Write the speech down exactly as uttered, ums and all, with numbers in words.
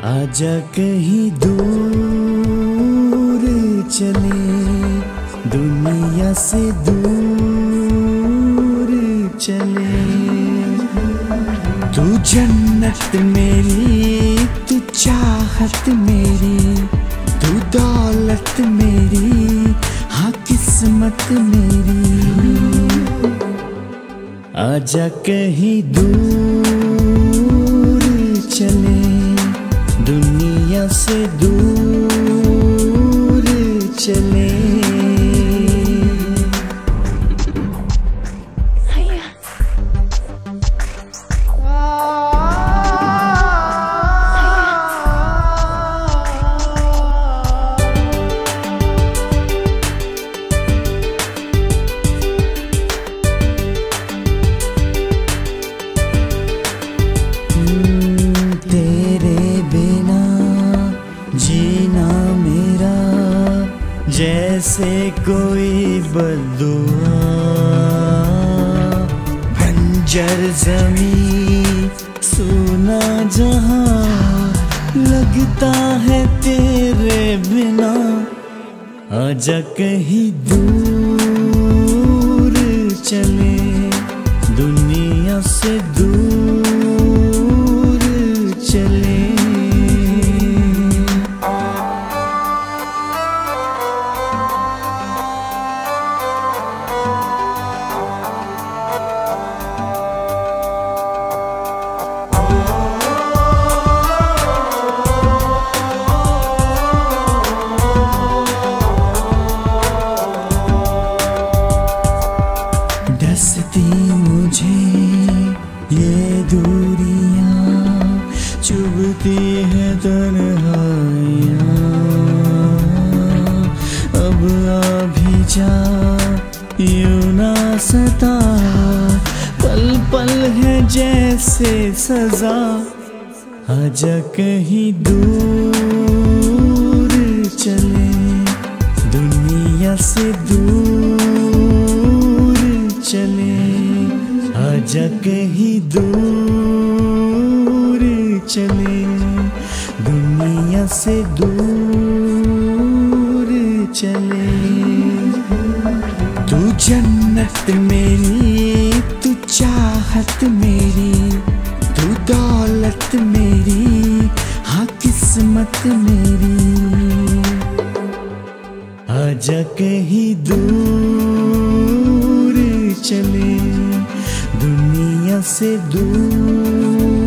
आजा कहीं दूर चले, दुनिया से दूर चले। तू जन्नत मेरी, तू चाहत मेरी, तू दौलत मेरी, हाँ किस्मत मेरी। आजा कहीं दूर चले, दुनिया से दूर चले। जीना मेरा जैसे कोई बद्दुआ, बंजर ज़मीं सूना जहां लगता है तेरे बिना। आजा कहीं दूर चले, दुनिया से दूर चले। डसती मुझे ये दूरियां, चुभती है तन्हाइयां। अब आ भी जा यूं ना सता, पल पल है जैसे सजा। आजा कहीं दूर चले, दुनिया से दूर चले। आजा कहीं दूर चले, दुनिया से दूर चले। तू जन्नत मेरी, तू चाहत मेरी, तू दौलत मेरी, हाँ किस्मत मेरी। आजा कहीं दूर चले, दुनिया से दूर